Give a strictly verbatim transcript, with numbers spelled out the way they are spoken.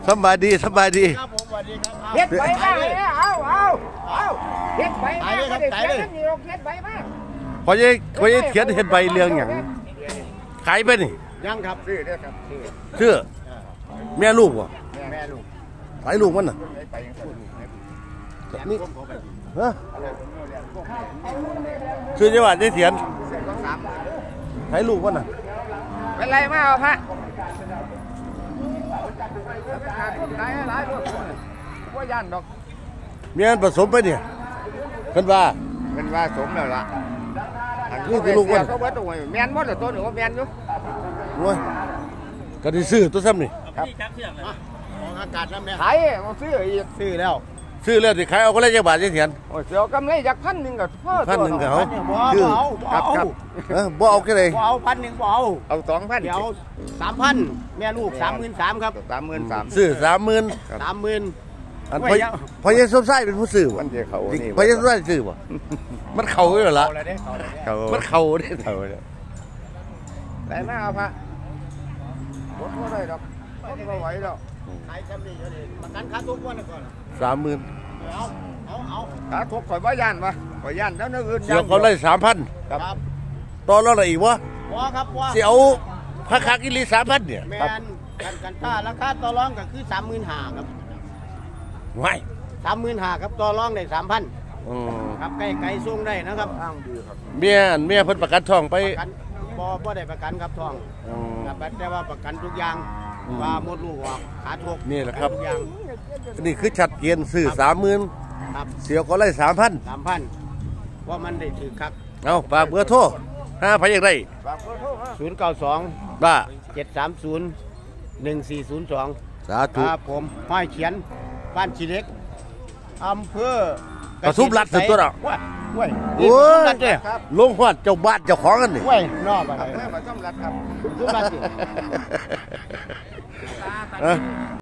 สบายดีสบายดีเฮ็ดใบมาเลยเอาเอาเอาเฮ็ดใบมาเลยครับเลยเฮ็ดใบมาพอจะพอจะเขียนเฮ็ดใบเรื่องอย่างขายไปนี่ยังครับซื้อเด้อครับซื้อแม่ลูกวะแม่ลูกขายลูกมันน่ะนี่ฮะซื้อจังหวัดได้เถียนขายลูกมันน่ะเป็นไรมาเอาพระขายหลายลูกว่าย่านดอกเมียนผสมไปเนี่ยเพิ่นว่าเพิ่นว่าสมแล้วล่ะนี่คือลูกมันเขาเบิดตัวแม่นหมดเลยตัวหนูว่าแม่นอยู่โอ้ยก็ได้ซื้อตัวซ้ำนี่ครับของอากาศน้ำเนี่ยขายมาซื้ออีกซื้อแล้วซื้อแล้วที่ขายเอาก็เลยจักบาทจักเถียนโอ้ยเสียวกำไรจากพันหนึ่งกับพ่อพันหนึ่งกับเขาซื้อครับครับเออบ่เอาแค่ไหนบ่เอาพันหนึ่งบ่เอาเอาสองพันเดี๋ยวสามพันแม่ลูกสามหมื่นสามครับสามหมื่นสามซื้อสามหมื่นสามหมื่นอันพอพอยังส้มไส้เป็นผู้ซื้อวะพอยังส้มไส้ซื้อวะมันเข่าอยู่ละมันเข่าได้เข่าเลยแต่หน้าพระรถก็ได้ดอกรถก็ไหวดอกขายจำนี่เยอะเลยประกันค่าทุกวันก่อนสามหมื่นเอาเอาเอาขาทุกข่อยว่าย่านมาข่อยย่านแล้วนึกอื่นเดี๋ยวเขาไล่สามพันครับตอนแล้วอะไรอีกวะวะครับวะเสียวค่าคากิลีสามพันเนี่ยแมนกันกันค่าราคาต่อรองก็คือสามหมื่นห้าครับไม่สามหมื่นห้าครับต่อรองได้สามพันครับไก่ไก่ส่งได้นะครับเมียเมียเพิ่นประกันทองไปบ่บ่ได้ประกันครับทองแต่ว่าประกันทุกอย่างว่ามดลูกออกขาทุกนี่แหละครับนี่คือชัดเจนซื้อสามหมื่นเสียวก็ไล่สามพันสามพันว่ามันได้ถือครับเอาฝากเบอร์โทรห้าพันอย่างไรศูนย์เก้าสองบ้าเจ็ดสามศูนย์หนึ่งสี่ศูนย์สองสาธุครับผมห้อยเขียนบ้านชีเล็กอำเภอกระทุบรัดสุดตัวเราเว้ยโอ้ยลงหัวเจ้าบ้านเจ้าของกันนี่เว้ยนอกอะไรมาต้มรัดครับทุบรัดสิ